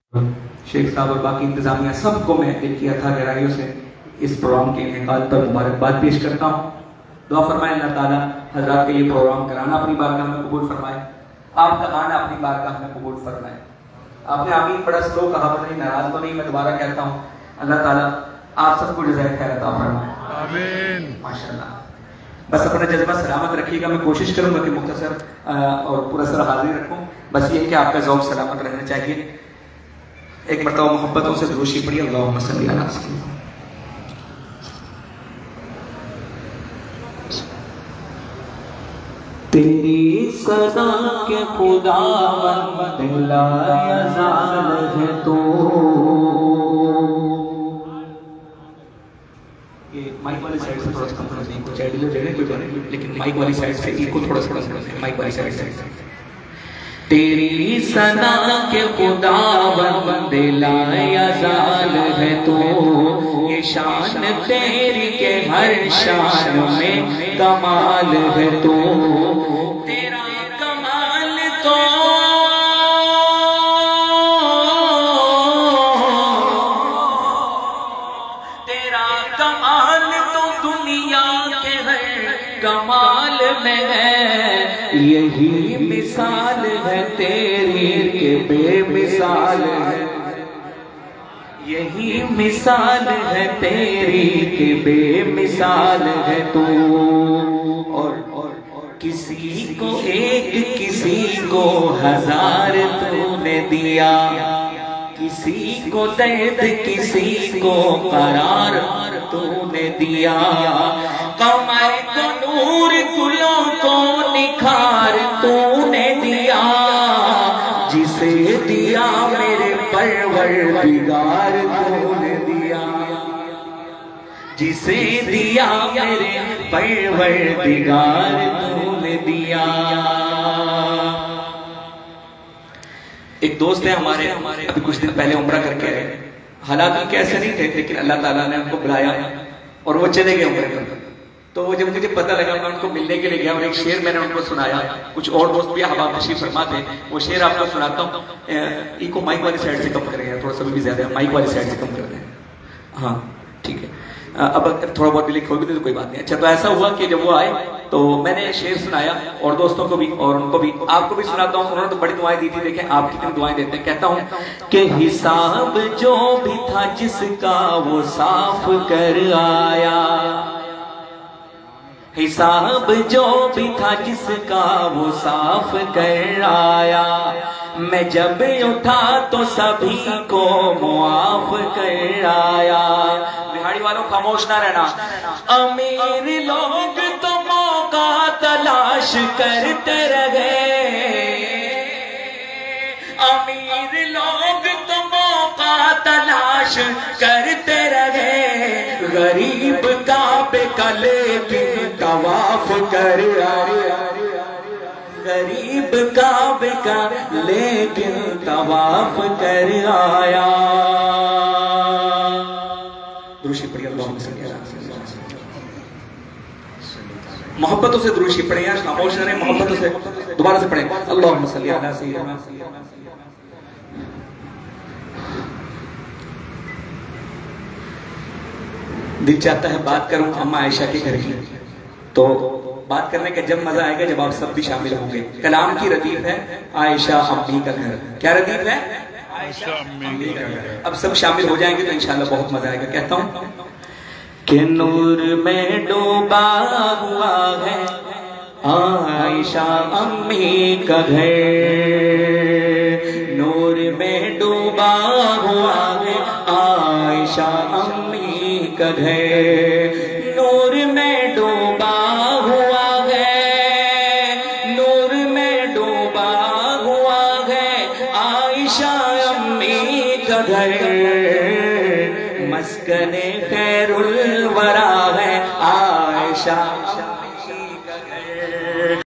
शेख साहब और बाकी इंतजामिया सबको मैं दिल की अथाह गहराइयों से इस प्रोग्राम के इनेकाल पर मुबारकबाद पेश करता हूँ। दुआ फरमाए अल्लाह ताला हजरात का ये प्रोग्राम कराना अपनी बारगाह में कबूल फरमाए, आपका आना अपनी बारगाह में कबूल फरमाए। आपने आमीन बड़ा स्लो कहा, पता नहीं नाराज तो नहीं, मैं दोबारा कहता हूँ। अल्लाह ताला आप सबको जज़ाए खैर अता फरमाए, आमीन। माशाअल्लाह। बस अपना जज्बा सलामत रखिएगा। मैं कोशिश करूंगा कि मुख्तसर और पुरअसर हाजिर रखूं। बस ये कि आपका ज़ौक़ सलामत रहना चाहिए। एक मरतबा मोहब्बतों से दुरूद पढ़िए, अल्लाहुम्मा सल्ली अला सय्यिदिना। तेरी सदा के खुदावंद ला यज़ाल है तू। ये माइक वाली साइड से थोड़ा सा कम नहीं, कुछ एडियो जगह कोई बने, लेकिन माइक वाली साइड से इको थोड़ा सा माइक वाली साइड से। तेरी सना के खुदावंद ला यज़ाल है तू, ये शान तेरी के हर शान में कमाल है तू। तेरा कमाल तो तेरा कमाल तो दुनिया के हर कमाल में है, यही मिसाल है तेरी के बेमिसाल है, यही मिसाल है तेरी के बेमिसाल है तू। और किसी को एक किसी को हजार तूने दिया, किसी को दर्द किसी को करार तूने दिया। कमर को नूर गुलों को निखार तूने दिया, जिसे दिया मेरे परवरदिगार तूने दिया, जिसे दिया मेरे परवरदिगार तूने दिया। एक दोस्त है हमारे अभी कुछ दिन पहले उम्रा करके आए। हालात उनके ऐसे नहीं थे, लेकिन अल्लाह ताला ने उनको बुलाया और वो चले गए उम्रे पर। तो वो जब मुझे पता लगा, मैं उनको मिलने के लिए गया और एक शेर मैंने उनको सुनाया। कुछ और दोस्त भी हवा तशरीफ फरमा थे, वो शेर आपको सुनाता हूँ। इको माइक वाली साइड से कम करेंगे, थोड़ा सा भी ज्यादा है, माइक वाली साइड से कम कर दें। हाँ ठीक है, अब थोड़ा बहुत डिलीट होगी तो कोई बात नहीं। अच्छा, तो ऐसा हुआ कि जब वो आए तो मैंने शेर सुनाया और दोस्तों को भी और उनको भी, आपको भी सुनाता हूँ। उन्होंने तो बड़ी दुआएं दी थी, देखें आप कितनी दुआएं देते हैं। कहता हूँ कि हिसाब जो भी था जिसका वो साफ कर आया, हिसाब जो भी था जिसका वो साफ कर आया। मैं जब उठा तो सभी को मुआफ कर आया। बिहाड़ी वालों खामोश ना रहना। अमीर लोग तो मौका तलाश करते रहे, अमीर लोग तो मौका तलाश करते रहे। गरीब काबे का लेकिन तवाफ कर आया, गरीब काबे का लेकिन तवाफ कर आया। दुरूद पढ़िए, अल्लाहुम्मा सल्ली अला सय्यिदिना। मोहब्बतों से दुरूद पढ़े यार, खामोश न रहे, मोहब्बतों से दोबारा से पढ़े, अल्लाहुम्मा सल्ली अला सय्यिदिना। दिल चाहता है बात करूं अम्मा आयशा के घर की, तो बात करने का जब मजा आएगा जब आप सब भी शामिल होंगे। कलाम की रदीफ है आयशा अम्मी का घर। क्या रदीफ है? आयशा अम्मी का घर। अब सब शामिल हो जाएंगे तो इंशाल्लाह बहुत मजा आएगा। कहता हूँ कि नूर में डूबा हुआ है आयशा अम्मी का घर, नूर में डूबा हुआ है आयशा अम्मी का घर, नूर में डूबा हुआ है, नूर में डूबा हुआ है आयशा अम्मी का घर। मस्कने खैरुल वरा है आयशा